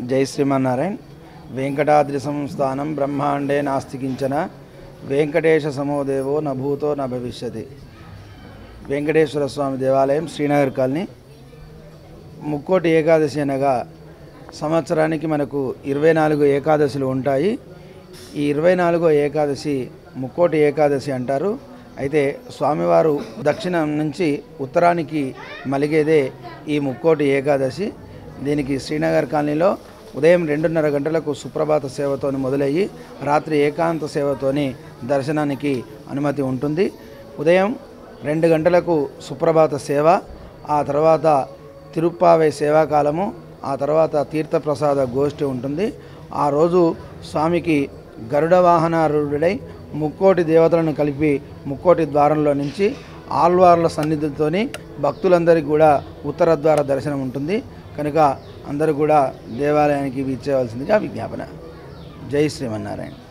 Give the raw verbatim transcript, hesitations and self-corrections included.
జై శ్రీమన్నారాయణ. వెంకటాద్రి సంస్థానం బ్రహ్మాండే నాస్తి కించన వెంకటేశ సమోదేవో నభూతో న భవిష్యతి. వెంకటేశ్వర స్వామి దేవాలయం, శ్రీనగర్ కాలనీ. ముక్కోటి ఏకాదశి అనగా సంవత్సరానికి మనకు ఇరవై నాలుగు ఏకాదశులు ఉంటాయి. ఈ ఇరవై నాలుగో ఏకాదశి ముక్కోటి ఏకాదశి అంటారు. అయితే స్వామివారు దక్షిణం నుంచి ఉత్తరానికి మలిగేదే ఈ ముక్కోటి ఏకాదశి. దీనికి శ్రీనగర్ కాలనీలో ఉదయం రెండున్నర గంటలకు సుప్రభాత సేవతోని మొదలయ్యి రాత్రి ఏకాంత సేవతోని దర్శనానికి అనుమతి ఉంటుంది. ఉదయం రెండు గంటలకు సుప్రభాత సేవ, ఆ తర్వాత తిరుప్పావై సేవాకాలము, ఆ తర్వాత తీర్థప్రసాద గోష్ఠి ఉంటుంది. ఆ రోజు స్వామికి గరుడ వాహనారూఢుడై ముక్కోటి దేవతలను కలిపి ముక్కోటి ద్వారంలో నుంచి ఆళ్వార్ల సన్నిధితోని భక్తులందరికీ కూడా ఉత్తర ద్వార దర్శనం ఉంటుంది. కనుక అందరూ కూడా దేవాలయానికి విచ్చేయవలసిందిగా విజ్ఞాపన. జై శ్రీమన్నారాయణ.